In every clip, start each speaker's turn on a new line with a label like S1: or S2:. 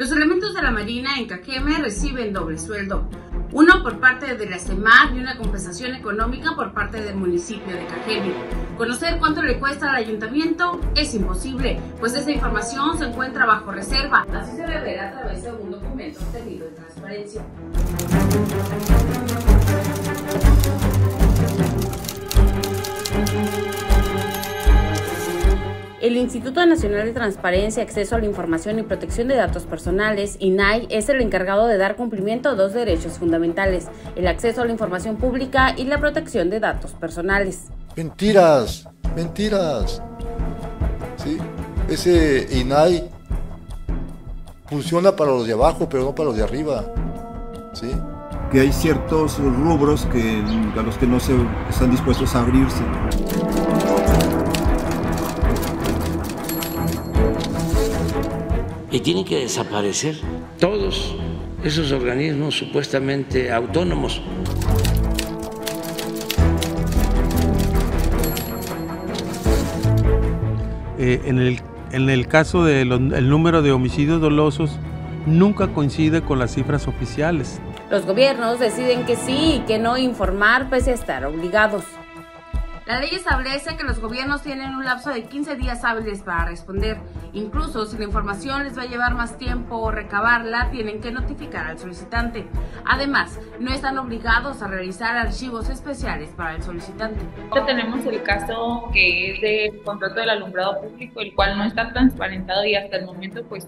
S1: Los elementos de la Marina en Cajeme reciben doble sueldo, uno por parte de la SEMAR y una compensación económica por parte del municipio de Cajeme. Conocer cuánto le cuesta al ayuntamiento es imposible, pues esa información se encuentra bajo reserva. Así se debe ver a través de un documento obtenido de transparencia. El Instituto Nacional de Transparencia, Acceso a la Información y Protección de Datos Personales, INAI, es el encargado de dar cumplimiento a dos derechos fundamentales: el acceso a la información pública y la protección de datos personales.
S2: Mentiras, mentiras. ¿Sí? Ese INAI funciona para los de abajo, pero no para los de arriba. ¿Sí?
S3: Que hay ciertos rubros a los que no se están dispuestos a abrirse.
S4: Y tienen que desaparecer todos esos organismos supuestamente autónomos.
S5: En el caso del número de homicidios dolosos, nunca coincide con las cifras oficiales.
S1: Los gobiernos deciden que sí y que no informar pese a estar obligados. La ley establece que los gobiernos tienen un lapso de 15 días hábiles para responder. Incluso si la información les va a llevar más tiempo o recabarla, tienen que notificar al solicitante. Además, no están obligados a realizar archivos especiales para el solicitante.
S6: Tenemos el caso que es del contrato del alumbrado público, el cual no está transparentado y hasta el momento pues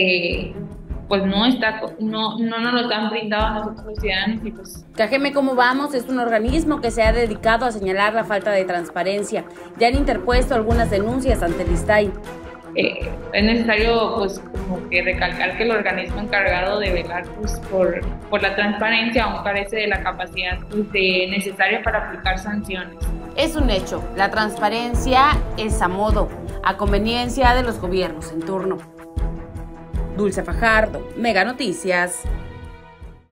S6: no nos lo han brindado a nosotros los ciudadanos. Y pues
S1: Cajeme ¿Cómo Vamos? Es un organismo que se ha dedicado a señalar la falta de transparencia. Ya han interpuesto algunas denuncias ante el ISTAI.
S6: Es necesario pues como que recalcar que el organismo encargado de velar pues por la transparencia aún carece de la capacidad necesaria para aplicar sanciones.
S1: Es un hecho, la transparencia es a modo, a conveniencia de los gobiernos en turno. Dulce Fajardo, Mega Noticias.